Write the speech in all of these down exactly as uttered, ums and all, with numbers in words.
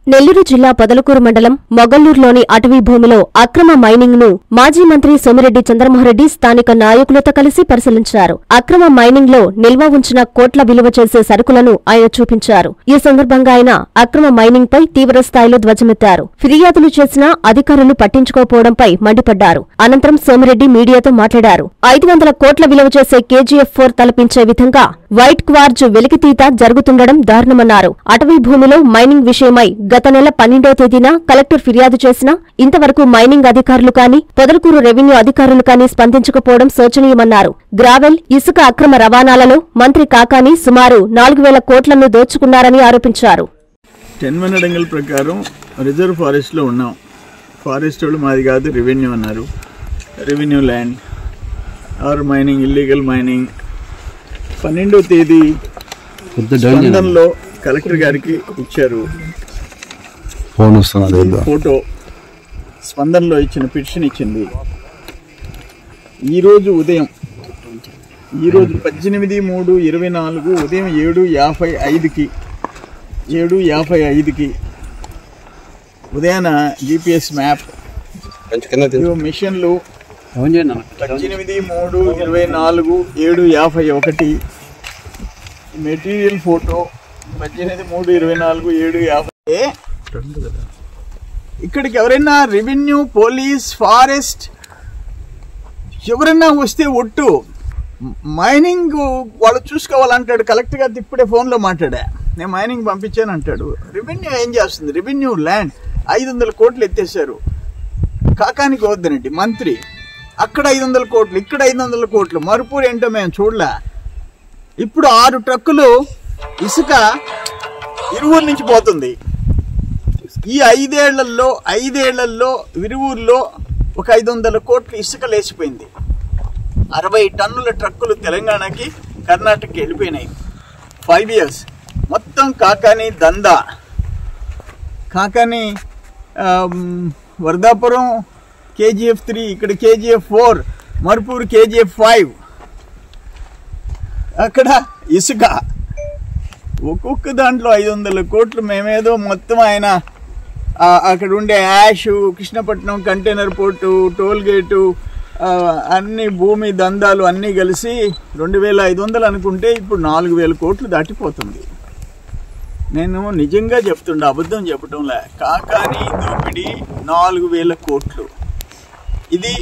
నెల్లూరు జిల్లా పొదలకూరు మండలం మొగల్లూరులోని అటవీ భూమిలో అక్రమ మైనింగ్ ను మాజీ మంత్రి సోమిరెడ్డి చంద్రమోహన్రెడ్డి స్థానిక నాయకులతో కలిసి పరిశీలించారు. అక్రమ మైనింగ్ లో నిల్వ ఉంచిన కోట్ల విలువ చేసే సరుకులను ఆయన చూపించారు. ఈ సందర్భంగా ఆయన అక్రమ మైనింగ్ పై తీవ్రస్థాయిలో ధ్వజమెత్తారు. ఫిర్యాదులు చేసినా అధికారులు పట్టించుకోకపోవడంపై మండిపడ్డారు. అనంతరం సోమిరెడ్డి మీడియాతో మాట్లాడారు. ఐదు వందల కోట్ల విలువ చేసే కేజీఎఫ్ ఫోర్ తలపించే విధంగా వైట్ క్వార్జ్ వెలికితీత జరుగుతుండడం దారుణమన్నారు. అటవీ భూమిలో మైనింగ్ విషయమై గత నెల పన్నెండో తేదీన కలెక్టర్ ఫిర్యాదు చేసినా ఇంతవరకు మైనింగ్ అధికారులు కానీ పొదలకూరు రెవెన్యూ అధికారులు కానీ స్పందించకపోవడం శోచనీయమన్నారు. గ్రావెల్, ఇసుక అక్రమ రవాణాలలో మంత్రి కాకాని సుమారు నాలుగు వేల కోట్లను దోచుకున్నారని ఆరోపించారు. టెన్మనడంగల్ ప్రకారం రిజర్వ్ ఫారెస్ట్ లో ఉన్నాం. ఫారెస్ట్ వాళ్ళు మాది కాదు, రెవెన్యూ అన్నారు. Revenue land or mining, illegal mining. పన్నెండో తేదీ స్పందనలో కలెక్టర్ గారికి ఇచ్చారు ఫోటో. స్పందనలో ఇచ్చిన పిటిషన్ ఇచ్చింది. ఈరోజు ఉదయం ఈరోజు పద్దెనిమిది మూడు ఇరవై నాలుగు ఉదయం ఏడు యాభై ఐదుకి ఏడు యాభై ఐదుకి ఉదయాన జిపిఎస్ మ్యాప్ మిషన్లు పద్దెనిమిది మూడు ఇరవై నాలుగు ఏడు యాభై ఒకటి మెటీరియల్ ఫోటో పద్దెనిమిది మూడు ఇరవై నాలుగు ఏడు యాభై. ఇక్కడికి ఎవరైనా రెవెన్యూ, పోలీస్, ఫారెస్ట్ ఎవరైనా వస్తే ఒట్టు మైనింగ్ వాళ్ళు చూసుకోవాలంటాడు. కలెక్టర్ గారు ఇప్పుడే ఫోన్లో మాట్లాడా, నేను మైనింగ్ పంపించాను అంటాడు. రెవెన్యూ ఏం చేస్తుంది? రెవెన్యూ ల్యాండ్ ఐదు వందల కోట్లు ఎత్తేసారు. కాకానికి వద్దనండి మంత్రి. అక్కడ ఐదు వందల కోట్లు, ఇక్కడ ఐదు వందల కోట్లు. మరుపూరు ఏంటో మేము చూడలే. ఇప్పుడు ఆరు ట్రక్కులు ఇసుక ఇరువురు నుంచి పోతుంది. ఈ ఐదేళ్లలో ఐదేళ్లలో విరువూరులో ఒక ఐదు వందల కోట్లు ఇసుక లేచిపోయింది. అరవై టన్నుల ట్రక్కులు తెలంగాణకి, కర్ణాటకకి వెళ్ళిపోయినాయి. ఫైవ్ ఇయర్స్ మొత్తం కాకాని దందా. కాకాని వర్ధాపురం కేజీఎఫ్ త్రీ, ఇక్కడ KGF four, Marupuru KGF five. అక్కడ ఇసుక ఒక్కొక్క దాంట్లో ఐదు వందల కోట్లు. మేమేదో మొత్తం ఆయన అక్కడ ఉండే ash, Krishnapatnam container port, toll gate, అన్ని భూమి దందాలు అన్నీ కలిసి రెండు వేల ఐదు వందలు అనుకుంటే ఇప్పుడు నాలుగు వేల కోట్లు దాటిపోతుంది. నేను నిజంగా చెప్తుండే, అబద్ధం చెప్పటంలే. కాకాని దోపిడీ నాలుగు వేల కోట్లు. ఇది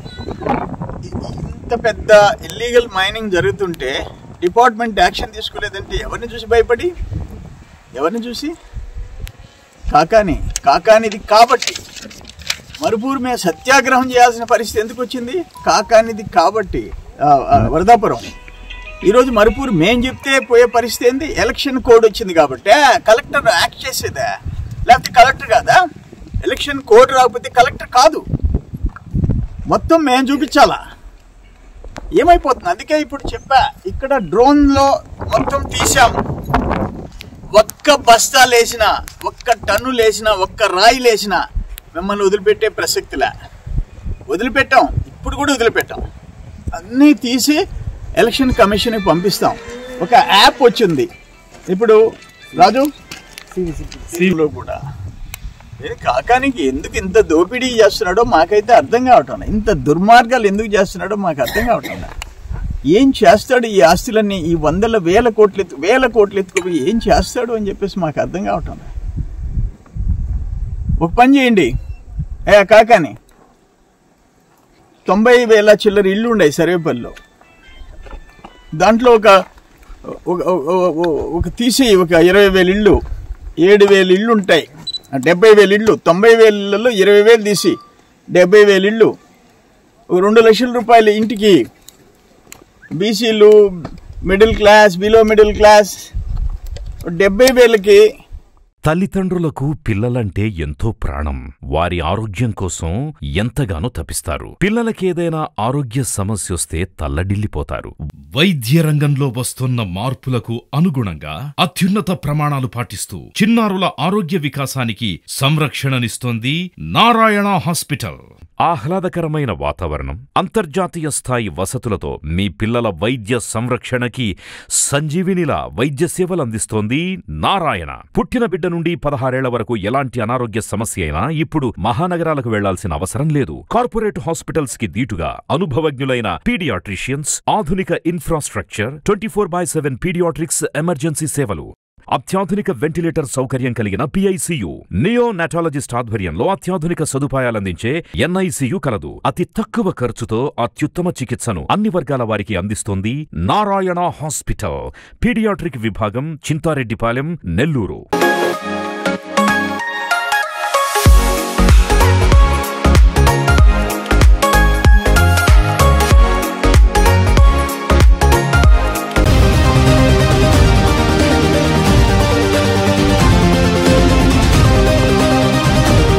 ఇంత పెద్ద ఇల్లీగల్ మైనింగ్ జరుగుతుంటే డిపార్ట్మెంట్ యాక్షన్ తీసుకోలేదంటే ఎవరిని చూసి భయపడి, ఎవరిని చూసి? కాకాని కాకానిది కాబట్టి మరుపూరు మీద సత్యాగ్రహం చేయాల్సిన పరిస్థితి ఎందుకు వచ్చింది? కాకానిది కాబట్టి. వరదాపురం ఈరోజు మరుపూరు మేం చెప్తే పోయే పరిస్థితి ఏంది? ఎలక్షన్ కోడ్ వచ్చింది కాబట్టి కలెక్టర్ యాక్ట్ చేసేదా? లేకపోతే కలెక్టర్ కాదా? ఎలక్షన్ కోడ్ రాకపోతే కలెక్టర్ కాదు, మొత్తం మేము చూపించాలా? ఏమైపోతుంది? అందుకే ఇప్పుడు చెప్పా, ఇక్కడ డ్రోన్లో మొత్తం తీసాము. ఒక్క బస్తా లేసినా, ఒక్క టన్ను లేసినా, ఒక్క రాయి లేసినా మిమ్మల్ని వదిలిపెట్టే ప్రసక్తిలే. వదిలిపెట్టాం, ఇప్పుడు కూడా వదిలిపెట్టాం. అన్నీ తీసి ఎలక్షన్ కమిషన్కి పంపిస్తాం. ఒక యాప్ వచ్చింది ఇప్పుడు రాజు లో కూడా. కాకానికి ఎందుకు ఇంత దోపిడీ చేస్తున్నాడో మాకైతే అర్థం కావటం. ఇంత దుర్మార్గాలు ఎందుకు చేస్తున్నాడో మాకు అర్థం కావటం. ఏం చేస్తాడు ఈ ఆస్తులన్నీ? ఈ వందల వేల కోట్లు ఎత్తు వేల కోట్లు ఎత్తుకుపోయి ఏం చేస్తాడు అని చెప్పేసి మాకు అర్థం కావటం. ఒక పని చేయండి, ఏ కాకాని తొంభై వేల చిల్లర ఇల్లు ఉన్నాయి సర్వేపల్లిలో. దాంట్లో ఒక ఒక తీసి ఒక ఇరవై వేల ఇళ్ళు, ఏడు వేల ఇళ్ళు ఉంటాయి. డెబ్బై వేల ఇళ్ళు, తొంభై వేలలో ఇరవై వేలు తీసి డెబ్బై వేల ఇళ్ళు, రెండు లక్షల రూపాయల ఇంటికి బీసీలు, middle class, below middle class డెబ్బై వేలకి. తల్లిదండ్రులకు పిల్లలంటే ఎంతో ప్రాణం. వారి ఆరోగ్యం కోసం ఎంతగానో తపిస్తారు. పిల్లలకేదైనా ఆరోగ్య సమస్యొస్తే తల్లడిల్లిపోతారు. వైద్య రంగంలో వస్తున్న మార్పులకు అనుగుణంగా అత్యున్నత ప్రమాణాలు పాటిస్తూ చిన్నారుల ఆరోగ్య వికాసానికి సంరక్షణనిస్తోంది నారాయణ హాస్పిటల్. ఆహ్లాదకరమైన వాతావరణం, అంతర్జాతీయ స్థాయి వసతులతో మీ పిల్లల వైద్య సంరక్షణకి సంజీవినిలా వైద్య సేవలు అందిస్తోంది నారాయణ. పుట్టిన బిడ్డ నుండి పదహారేళ్ల వరకు ఎలాంటి అనారోగ్య సమస్య అయినా ఇప్పుడు మహానగరాలకు వెళ్లాల్సిన అవసరం లేదు. కార్పొరేట్ హాస్పిటల్స్ కి దీటుగా అనుభవజ్ఞులైన పీడియాట్రిషియన్స్, ఆధునిక infrastructure, twenty four by seven paediatrics emergency సేవలు, అత్యాధునిక వెంటిలేటర్ సౌకర్యం కలిగిన పిఐసియు, నియో నాటాలజిస్ట్ ఆధ్వర్యంలో అత్యాధునిక సదుపాయాలందించే ఎన్ఐసియు కలదు. అతి తక్కువ ఖర్చుతో అత్యుత్తమ చికిత్సను అన్ని వర్గాల వారికి అందిస్తోంది నారాయణ హాస్పిటల్. పీడియాట్రిక్ విభాగం, చింతారెడ్డిపాలెం, నెల్లూరు.